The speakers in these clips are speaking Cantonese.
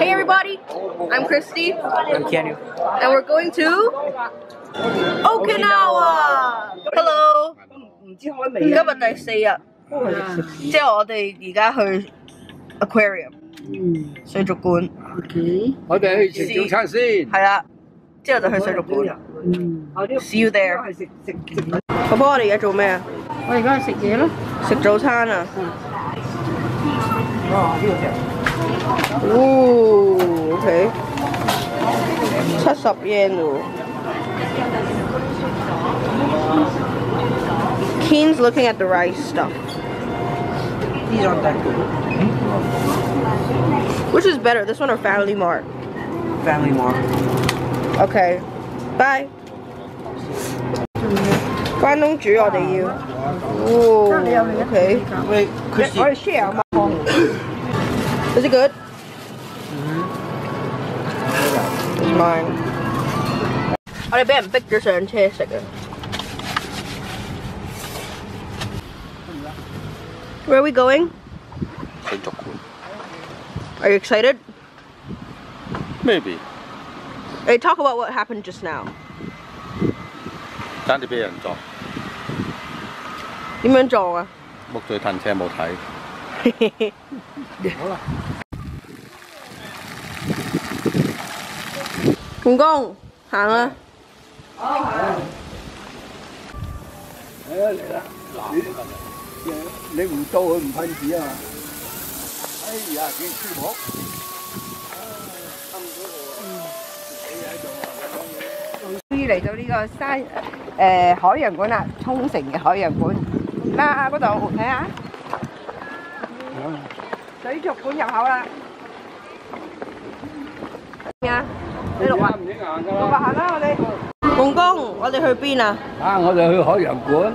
Hey everybody, I'm Christy. I'm Keanu. And we're going to Okinawa. Hello. 今日第4日，之後我哋而家去 aquarium， 水族館。 我哋去食早餐先。 係啦，之後就去水族館。See you there。婆婆，我哋而家做咩啊？ 我而家去食嘢咯。 食早餐啊！哦 ，OK， 70 yen 喎。Keen's looking at the rice stuff. These aren't that good. Which is better, this one or Family Mart? Family Mart. Okay, bye. 關東煮我哋要。哦 ，OK。 Wait, Christy. 我哋 share 嘛。Is it good? It's mine. 我哋俾人逼咗上車食啊。Where are we going? 水族館。 Are you excited? Maybe. Hey, talk about what happened just now. 爭啲俾人撞， 點樣撞啊？ 木嘴褪車冇睇。好啦。 公公，行啦。 嚟啦嚟啦！你唔到佢唔噴紙啊嘛？哎呀，幾舒服！ 終於嚟到呢個海洋館啦，沖繩嘅海洋館。啦，嗰度睇下，水族館入口啦。 啊，你錄啊？ 唔影行㗎落啦！ 行啦，我哋。 公公，我哋去邊啊？ 啊，我哋去海洋館。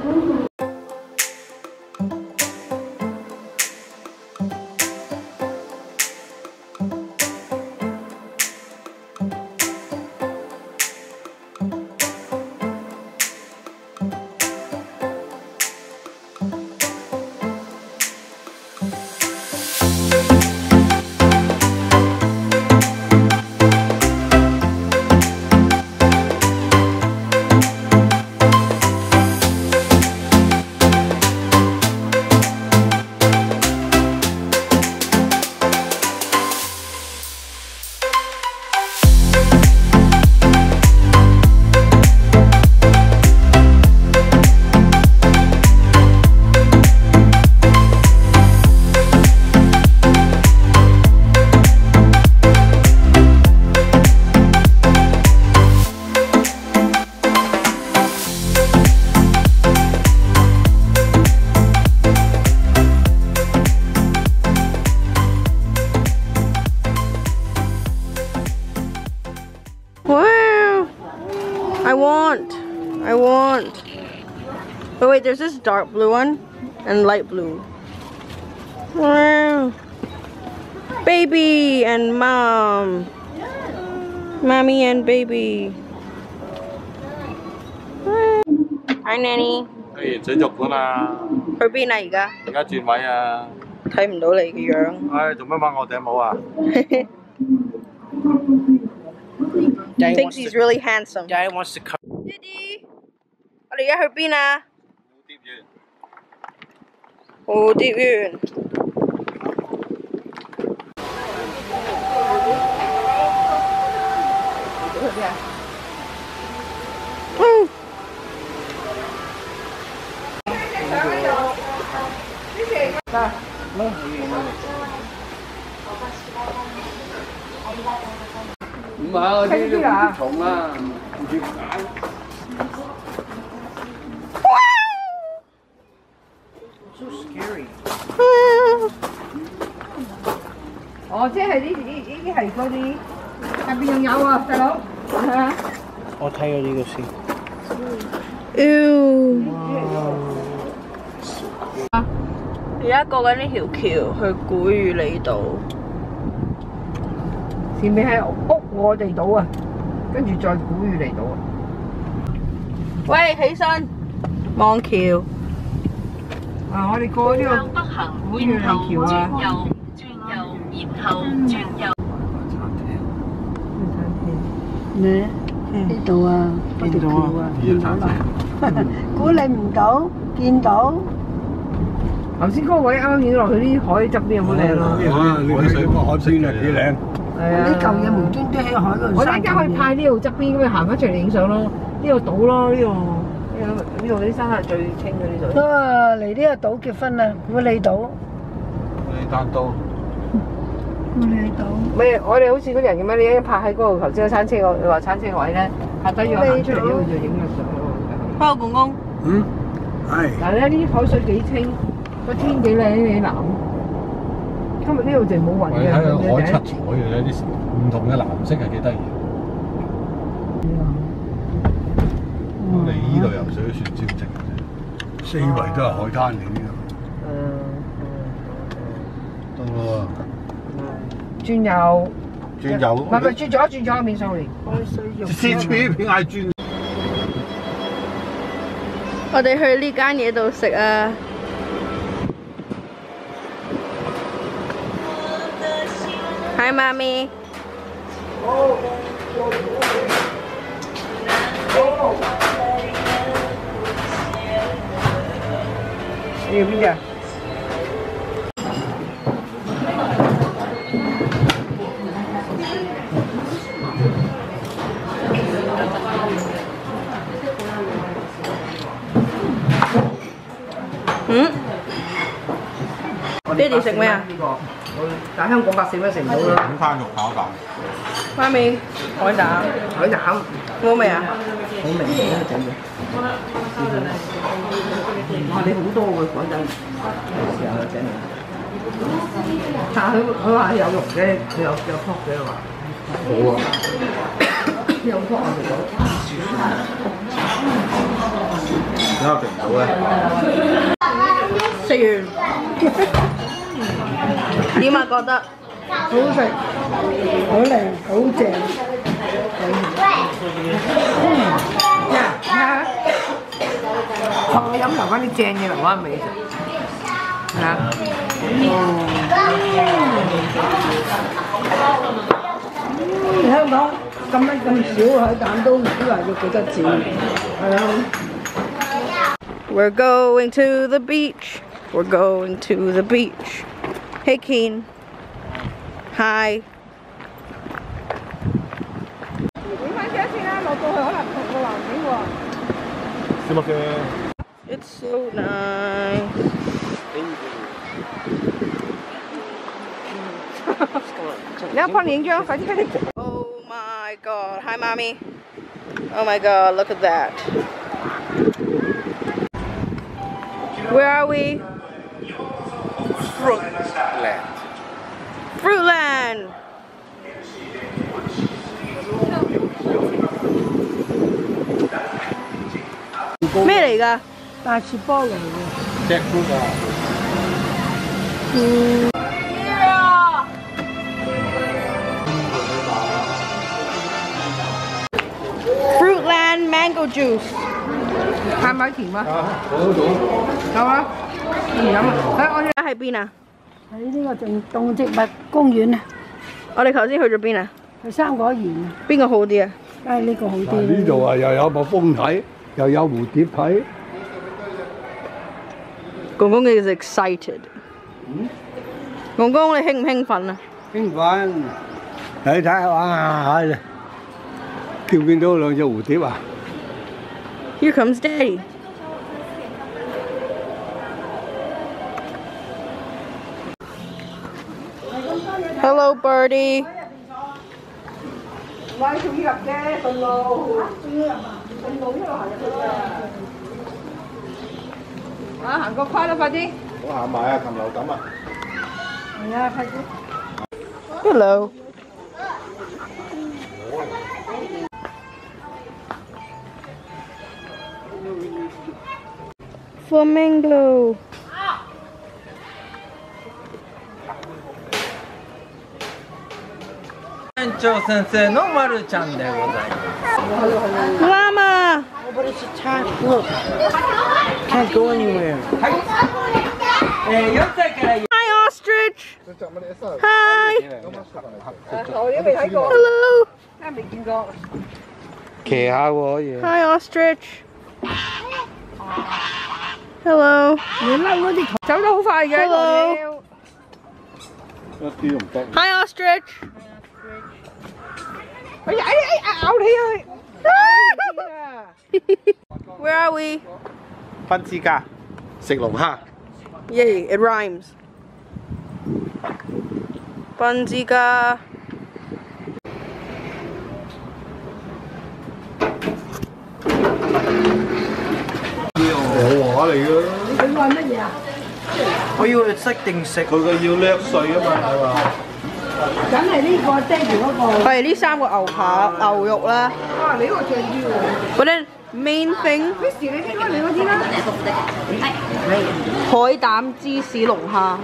Wow! I want. But wait, there's this dark blue one and light blue. Wow. Baby and mom. Mommy and baby. Hi, Nanny. 去水族館啊！ 去邊啊？ 而家轉位啊！ 睇唔到你嘅樣。 唉，做乜掹我頂帽啊？ Thinks he's really handsome. Daddy wants to come. Daddy, 我哋而家去邊啊？ 蝴蝶園。 蝴蝶園。 唔係啊，啲蝴蝶蟲啊，蝴蝶蛋。 So scary. 哦，即係呢啲係嗰啲入邊仲有啊，細佬。係啊。 我睇咗呢個先。 而家過緊呢條橋去古語里島。 前面係屋我哋島啊，跟住再古語嚟島啊。 喂，起身，望橋。 啊，我哋過呢個古語里橋啊。 轉右，然後轉右。 咩？呢度啊，嗰條橋啊，見到啦。估你唔到，見到。 頭先嗰個位啱啱影落去啲海側邊好靚咯。 哇！你睇個海邊啊幾靚。 係啊。 呢嚿嘢無端端喺海嗰度。 我哋而家可以派呢度側邊咁樣行翻出嚟影相咯。呢個島咯，呢度啲山係最清嘅呢度。 啊！嚟呢個島結婚啊，古里島。 你單刀。 古里島。 唔係，我哋好似嗰啲人咁樣，你一拍喺嗰度頭先個餐車個，你話餐車位咧，拍低咗行出嚟，就影個相咯。 Hello，公公。 嗯。係。 但係咧，呢啲海水幾清，個天幾靚幾藍。今日呢度淨冇雲嘅。 喺個海七彩嘅有啲唔同嘅藍色係幾得意。我哋依度游水都算超值嘅啫， 四圍都係海灘嚟呢度。得喎。 轉右。 轉右。 唔係轉左面上嚟。 先轉片嗌轉。 我哋去呢間嘢度食啊！Hi， 媽咪。 你要邊隻？ 爹哋食咩啊？ 但香港白食咩食唔到啦。 午餐肉炒蛋。 媽咪，海膽。 海膽。 好味啊？ 好味啊！整嘅。哇！你好多喎海膽，時候整嘅。但係佢話有肉嘅，佢有湯嘅話。 好啊。 有湯我食到。 點解食唔到咧？ 食完。點啊？覺得？ 好食，好靚，好正。 我飲留翻啲正嘢留翻尾食。嚇！ 香港咁少海膽都唔知話要幾多錢，係啊。 We're going to the beach. We're going to the beach. Hey, Keen. Hi. 影翻車先啦，落到去可能同個環境喎。 小麥嘅。 It's so nice. 你一幫你影張，快啲快啲。 Oh my god. Hi, Mommy. Oh my god, look at that. Where are we? Fruitland. Fruitland. 咩嚟㗎？ 大雪菠嚟嘅。 Jackfruit 啊。 Fruitland mango juice。 係咪甜啊？夠啦，唔飲啊！我喺邊啊？ 喺呢個動植物公園啊， 我哋頭先去咗邊啊？ 去三果園啊。 邊個好啲啊？ 梗係呢個好啲。 呢度啊又有個風睇，又有蝴蝶睇。 公公is excited。公公你興唔興奮啊？ 興奮！你睇下哇，見唔見到兩隻蝴蝶啊 ？Here comes Daddy。Hello, Birdie。 唔係仲要入嘅，順路。順路一路行入去啊！行個跨啦，快啲！ 我行埋啊，禽流感啊！ 係啊，快啲。 Hello。Flamingo。 園長先生のまるちゃんでございます。 Llama。 But it's a tag. Look, can't go anywhere. 4歳から。 Hi, ostrich. Hi. 我哋都未睇過。 Hello. 啊未見過。 騎下喎可以。 Hi ostrich. Hello. 你嬲嗰啲走得好快嘅。 Hello 一啲都唔得。 Hi ostrich. 哎呀咬你啊！ Where are we? 賓之家食龍蝦。 Yay, it rhymes. 賓之家。 我話嚟㗎。 你話乜嘢啊？ 我要識定食。 佢個要掠碎啊嘛，係嘛？ 梗係呢個爹哋嗰個。 係呢3個牛扒、牛肉啦。 哇！你嗰個正啲喎。 But then main thing， Chris， 你拎開你嗰啲啦。 海膽芝士龍蝦。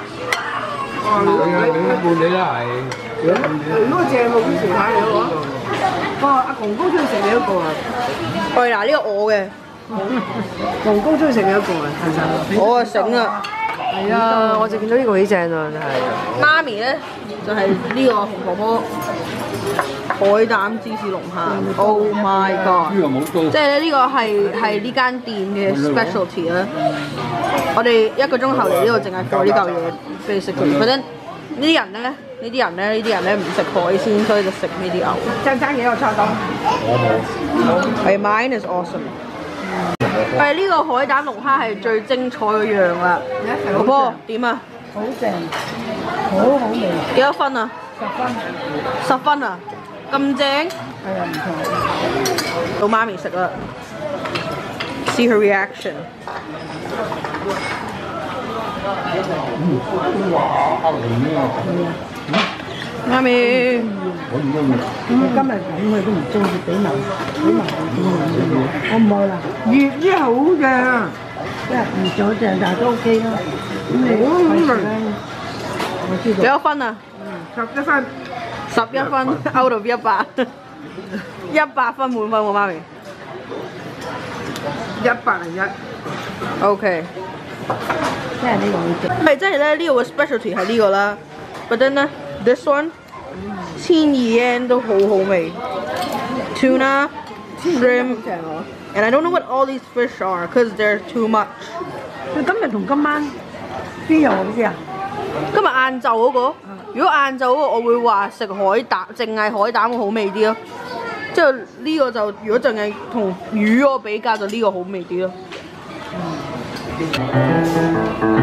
你換你啦係。 嗰個正喎，Chris，睇你嗰個。哦，阿公公中意食你嗰個啊。 喂，嗱呢個我嘅， 公公中意食你嗰個啊，其實。 我啊醒啦。 係啊，我就見到呢個幾正啊，真係。 媽咪咧就係呢個紅婆婆海膽芝士龍蝦。Oh my god！ 呢個冇刀。 即係咧呢個係呢間店嘅 specialty 啦。我哋1個鐘後嚟呢度淨係做呢嚿嘢俾你食佢。嗰陣呢啲人咧唔食海鮮，所以就食呢啲牛。 爭幾個菜檔？ 係 mine is awesome。係呢個海膽龍蝦係最精彩嘅樣啦。婆婆點啊？ 好正，好好味， 幾多分啊 10分。 10分啊？咁正？ 係啊，唔錯。 到媽咪食啦。See her reaction。媽咪。 咁今日咁佢都唔中意俾埋我唔愛啦。 月啲好正， 即係唔咗正，但係都 OK 啦。咁你我知道。 幾多分啊 11分。 11分 out of 100。100分滿分喎，媽咪。 101。 OK。 即係呢個好正。 係，即係咧呢個嘅 specialty 係呢個啦。But then 咧 this one 1200 yen 都好好味。Tuna, shrimp, and I don't know what all these fish are because they're too much。 佢今日同今晚邊樣好啲啊？ 今日晏晝嗰個，如果晏晝嗰個我會話食海膽，淨係海膽會好味啲咯。即係呢個就如果淨係同魚我比較，就呢個好味啲咯。